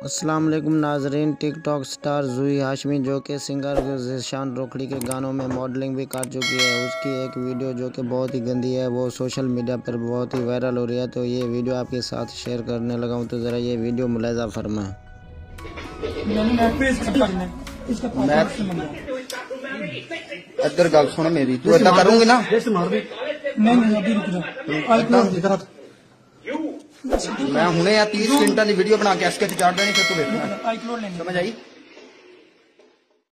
अस्सलाम वालेकुम नाजरीन। टिकटॉक स्टार जूही हाशमी जो कि सिंगर ज़ीशान रोखड़ी के गानों में मॉडलिंग भी कर चुकी है, उसकी एक वीडियो जो कि बहुत ही गंदी है वो सोशल मीडिया पर बहुत ही वायरल हो रही है। तो ये वीडियो आपके साथ शेयर करने लगा हूँ, तो ज़रा ये वीडियो मुलाहिजा फरमाएं। इधर गल सुन मेरी, तू ऐसा करूंगी ना? मैं हुणे 30 मिनट की वीडियो बना के स्केच चाड़ देनी, फिर तू देखना। समझ आई?